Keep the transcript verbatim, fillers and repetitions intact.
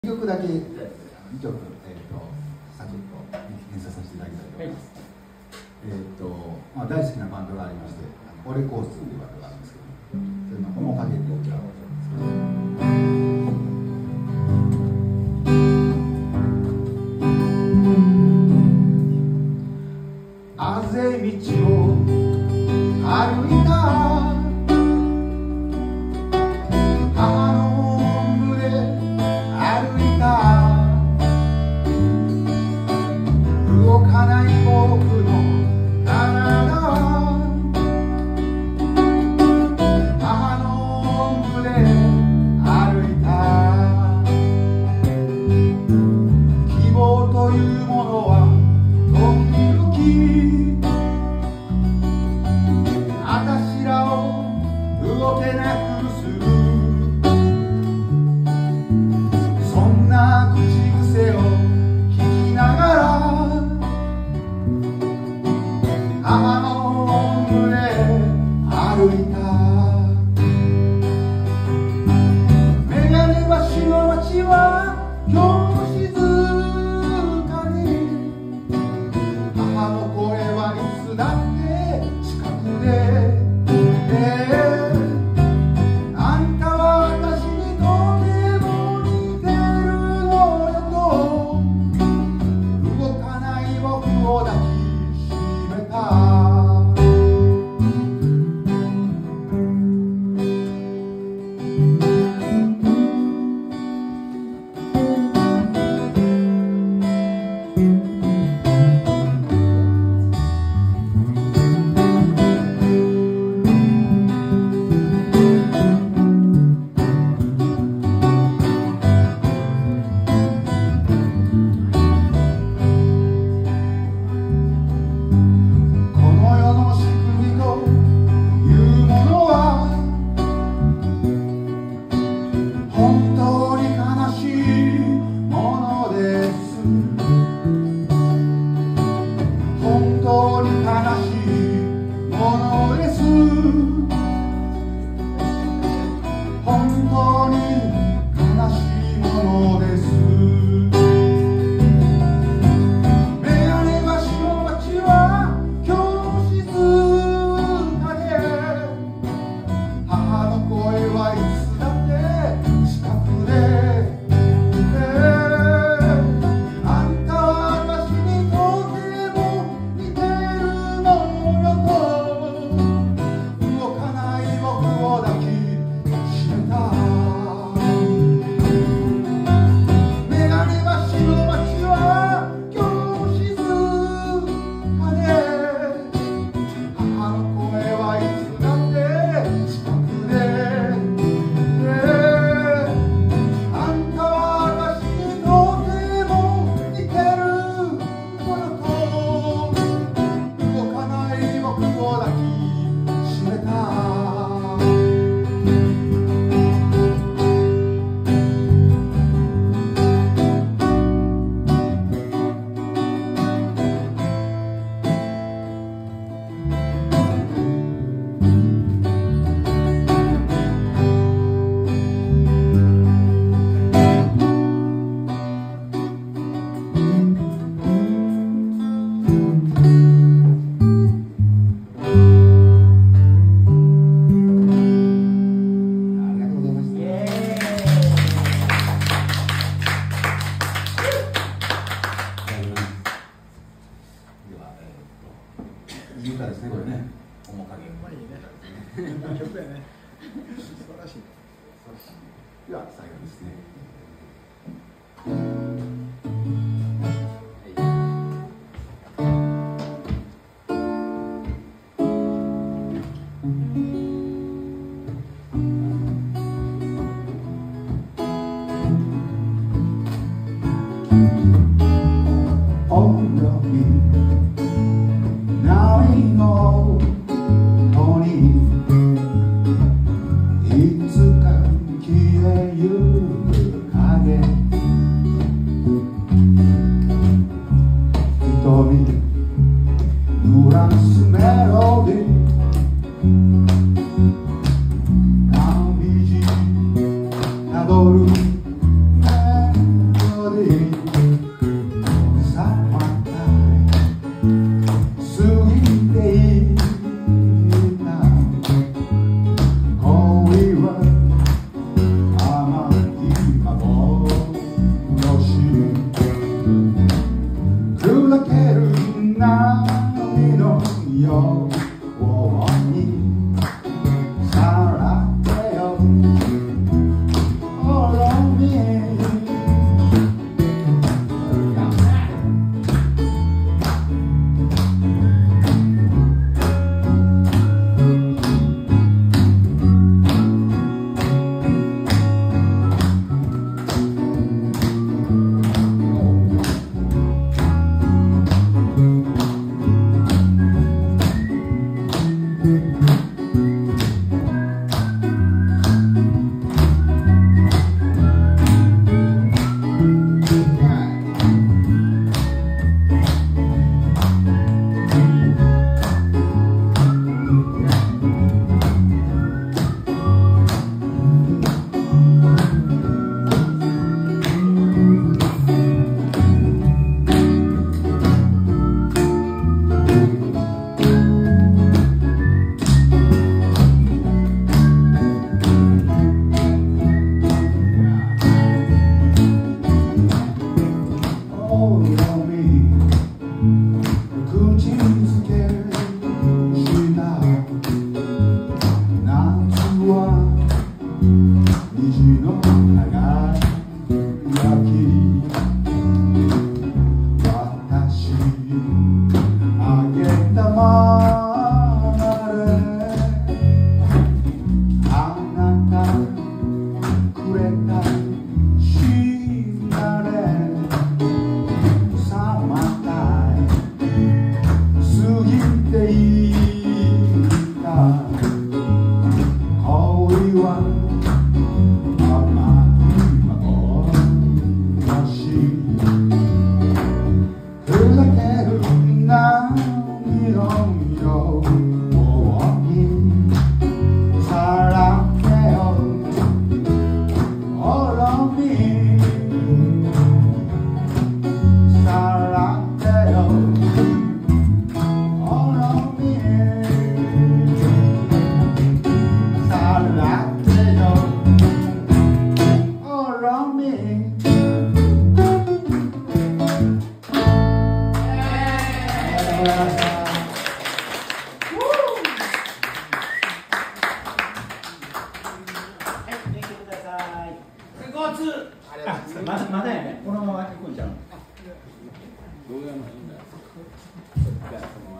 いっきょくだけ、にきょく、えー、とさちょっと演奏させていただきたいと思います。はい、えっ、ー、と、まあ、大好きなバンドがありまして、オレコースというバンドがあるんですけど、それの面影っていう曲あぜ道を歩いた母のおんぶで歩いた動かない僕の体母のおんぶで歩いた希望というものは時々あたしらを動けなくするそんな口癖を聞きながら母のおんぶで歩いたメガネ橋の街は今日静かに母の声はいつだって近くであんたは私にとても似てるのよと動かない僕を抱きしめたたどる私あげたままであなたくれたしだれサマータイム過ぎていた恋はまだまだやね、このまま行くんちゃう。どうやるのいいんだよ。